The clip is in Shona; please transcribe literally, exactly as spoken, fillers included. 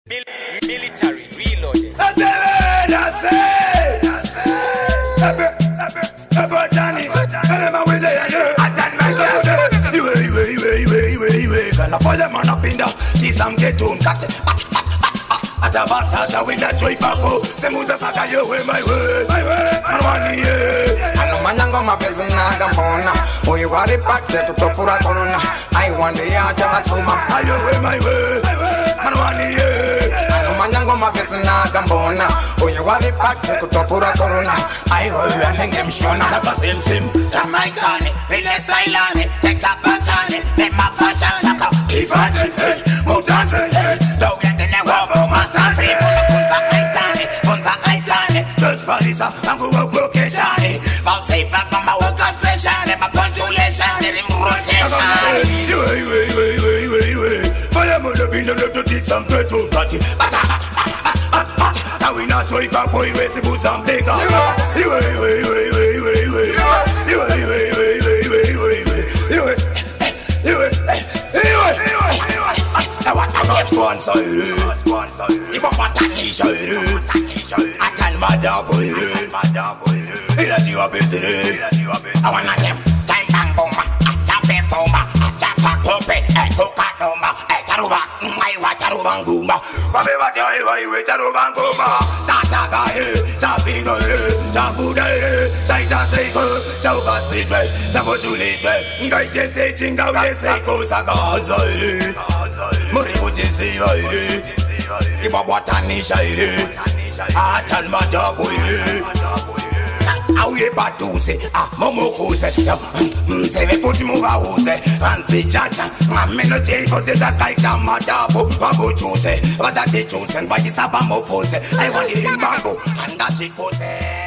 Mil military reloaded. Manyango mapezina gambona Uyu wari pakte tutofura korona I want the yacha matsuma Ayo we my way Manwani ye Manyango mapezina gambona Uyu wari pakte tutofura korona I want the yacha mshona Saka sim sim Jamaikani Rene stylani Tekta pasani Nema fashion Saka Kifanti Hey Mutanti Hey Dog yate ne wabo Mastanti Puna punza aistani Punza aistani Just farisa Angu wa broke shani Bouncy back on my work session and my punctuation and in rotation. You way, way, way, way, way, way. Fire mother been enough to teach some petrol party. Now we not twenty five boy with the boots and big on. You way, way, way, way, way, way. You way, way, way, way, way, way, way. You way, you way, you way. Now what I got one side. You want what I need, I tell my dog boy. You are busy. I want them time bang bomba, tap it for ma, tap a puppet, and cook at Noma, and Taruba, my Wataruban Guma. Baby, what you wait at Ubangoma? Tata guy, Tapino, Tabuda, Saita Saber, Sauba Street, Sabotuli, Guy say, Chinga, say, goes a god's eye. Muributi, you want what I need, I tell my dog, How you batuse, ah, momokuse, se ve futi muvause, anzi chacha, ma meno che for the kaita matapo, babu chuse, badate chuse, and by the sabamo fose, I want it in bamboo, and that's it.